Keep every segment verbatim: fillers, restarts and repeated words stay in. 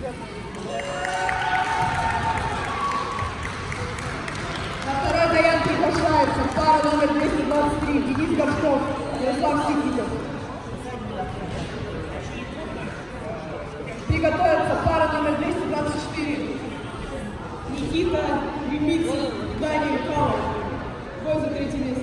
На второй вариант приглашается пара номер двести двадцать три Денис Горшков, Ярослав Ситников. Приготовится пара номер двести двадцать четыре Никита Лимицин, Даниил Калов. Бой за третье место.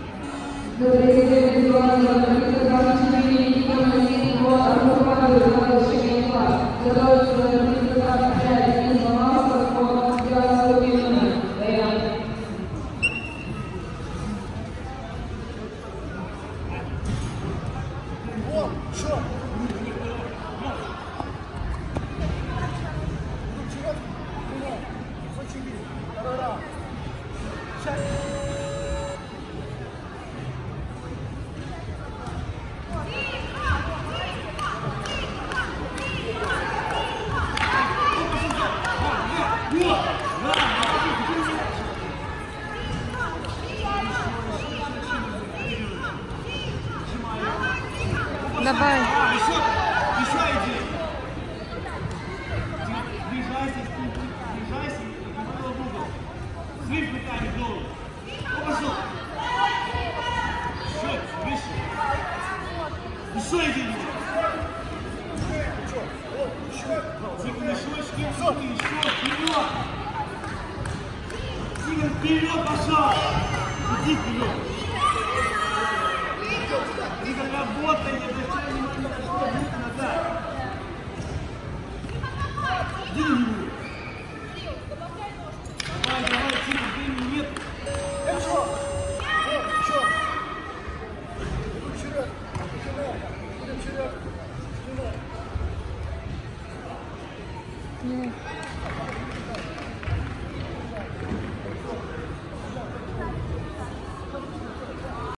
Давай. Еще, еще иди. Приезжайся, приезжайся и попал в угол. Слив руками в голову. Пошел. Еще, выше. Еще иди. Тихо, мешочки, еще вперед. Тихо, вперед пошел. Иди вперед. Тихо,